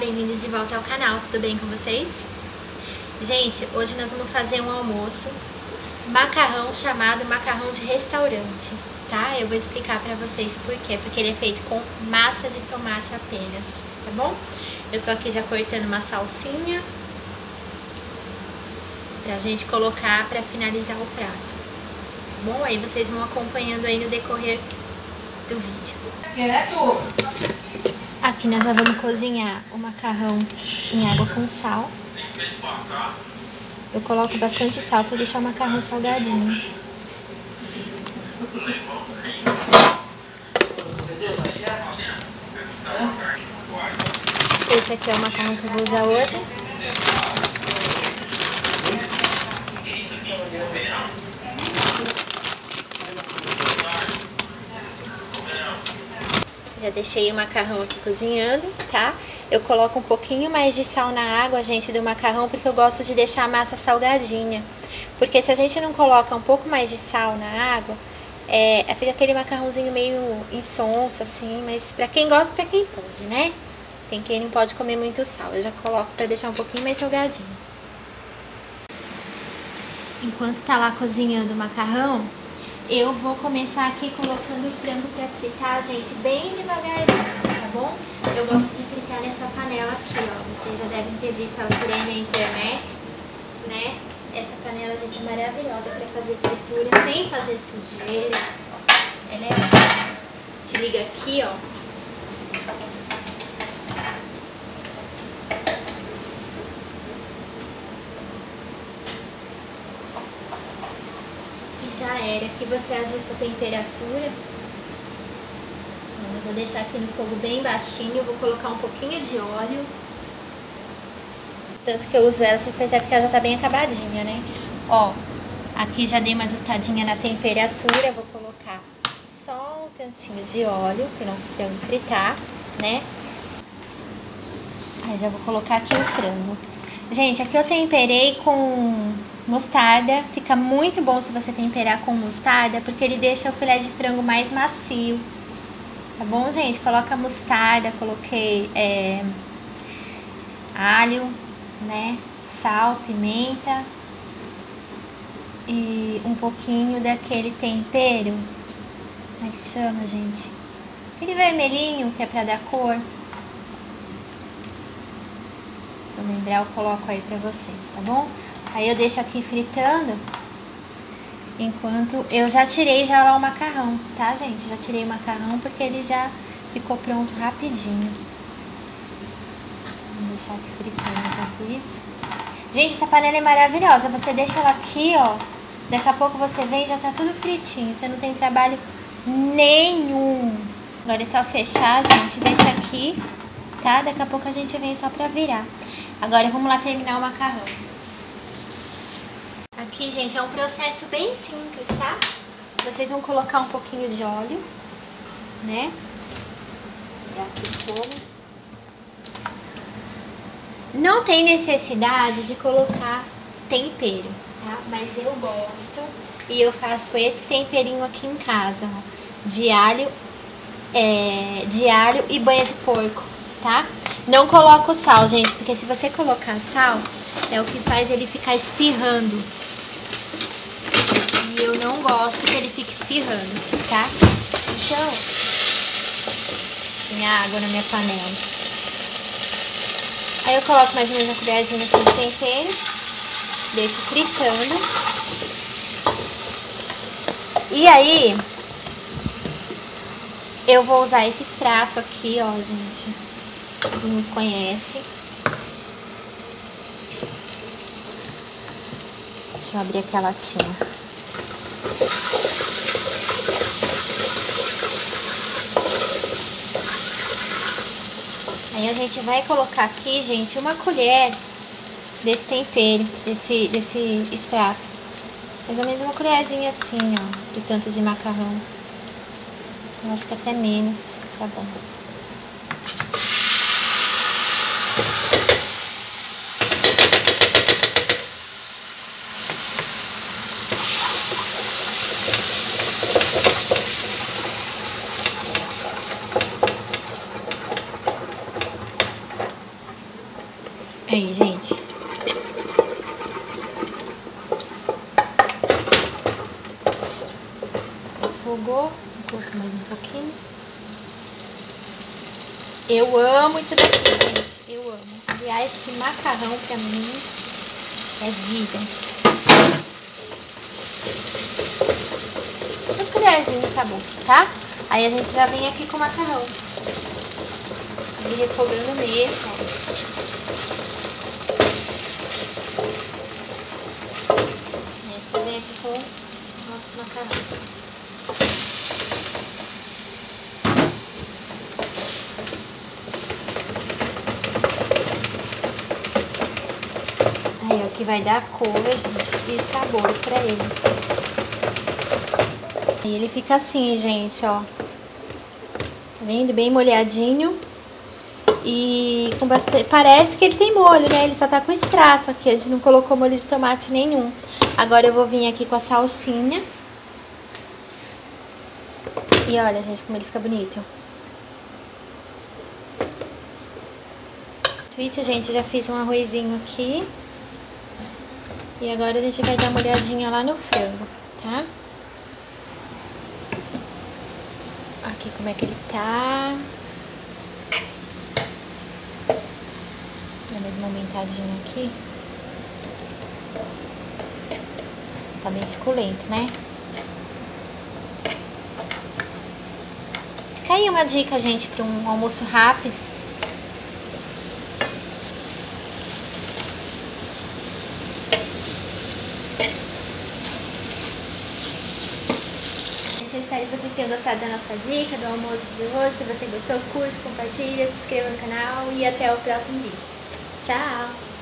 bem-vindos de volta ao canal, tudo bem com vocês? Gente, hoje nós vamos fazer um almoço, macarrão chamado macarrão de restaurante, tá? Eu vou explicar pra vocês por quê, porque ele é feito com massa de tomate apenas, tá bom? Eu tô aqui já cortando uma salsinha pra gente colocar pra finalizar o prato, tá bom? Aí vocês vão acompanhando aí no decorrer do vídeo. Aqui nós já vamos cozinhar o macarrão em água com sal. Eu coloco bastante sal para deixar o macarrão salgadinho. Esse aqui é o macarrão que eu vou usar hoje. Já deixei o macarrão aqui cozinhando, tá? Eu coloco um pouquinho mais de sal na água, gente, do macarrão, porque eu gosto de deixar a massa salgadinha. Porque se a gente não coloca um pouco mais de sal na água, fica aquele macarrãozinho meio insonso, assim. Mas pra quem gosta, pra quem pode, né? Tem quem não pode comer muito sal. Eu já coloco pra deixar um pouquinho mais salgadinho. Enquanto tá lá cozinhando o macarrão, eu vou começar aqui colocando o frango pra fritar, gente, bem devagarzinho, tá bom? Eu gosto de fritar nessa panela aqui, ó. Vocês já devem ter visto ela por aí na internet, né? Essa panela, gente, é maravilhosa pra fazer fritura sem fazer sujeira. Ela é ótima. Te liga aqui, ó. Já era, aqui você ajusta a temperatura. Eu vou deixar aqui no fogo bem baixinho, eu vou colocar um pouquinho de óleo. Tanto que eu uso ela, vocês percebem que ela já tá bem acabadinha, né? Ó, aqui já dei uma ajustadinha na temperatura, eu vou colocar só um tantinho de óleo pro nosso frango fritar, né? Aí já vou colocar aqui o frango. Gente, aqui eu temperei com mostarda, fica muito bom se você temperar com mostarda, porque ele deixa o filé de frango mais macio, tá bom, gente? Coloca mostarda, coloquei alho, né, sal, pimenta e um pouquinho daquele tempero, como é que chama, gente? Aquele vermelhinho que é pra dar cor. Se eu lembrar, eu coloco aí pra vocês, tá bom? Aí eu deixo aqui fritando, enquanto eu já tirei já lá o macarrão, tá, gente? Já tirei o macarrão porque ele já ficou pronto rapidinho. Vou deixar aqui fritando enquanto isso. Gente, essa panela é maravilhosa, você deixa ela aqui, ó, daqui a pouco você vem e já tá tudo fritinho, você não tem trabalho nenhum. Agora é só fechar, gente, deixa aqui, tá? Daqui a pouco a gente vem só pra virar. Agora vamos lá terminar o macarrão. Aqui, gente, é um processo bem simples, tá? Vocês vão colocar um pouquinho de óleo, né? E aqui o fogo. Não tem necessidade de colocar tempero, tá? Mas eu gosto e eu faço esse temperinho aqui em casa, ó, de alho e banha de porco, tá? Não coloco sal, gente, porque se você colocar sal, é o que faz ele ficar espirrando. E eu não gosto que ele fique espirrando, tá? Então, tem água na minha panela. Aí eu coloco mais ou menos uma colherzinha assim de tempero, deixo fritando. E aí, eu vou usar esse extrato aqui, ó, gente. Quem me conhece. Deixa eu abrir aqui a latinha. Aí a gente vai colocar aqui, gente, uma colher desse tempero, desse extrato. Mais ou menos uma colherzinha assim, ó, de tanto de macarrão. Eu acho que até menos, tá bom. Aí, gente. Afogou. Vou colocar mais um pouquinho. Eu amo isso daqui, gente. Eu amo. Aliás, esse macarrão pra mim é vida. Uma colherzinha tá bom, tá? Aí a gente já vem aqui com o macarrão. E refogando mesmo, ó. A gente já vem aqui com o nosso macarrão. Aí, ó, que vai dar cor, gente, e sabor pra ele. E ele fica assim, gente, ó. Tá vendo? Bem molhadinho. E com bastante... Parece que ele tem molho, né? Ele só tá com extrato aqui. A gente não colocou molho de tomate nenhum. Agora eu vou vir aqui com a salsinha. E olha, gente, como ele fica bonito. Então isso, gente, eu já fiz um arrozinho aqui. E agora a gente vai dar uma olhadinha lá no frango, tá? Aqui como é que ele tá. Dá mais uma aumentadinha aqui. Tá bem suculento, né? Fica aí uma dica, gente, para um almoço rápido. Eu espero que vocês tenham gostado da nossa dica, do almoço de hoje. Se você gostou, curte, compartilha, se inscreva no canal e até o próximo vídeo. Tchau!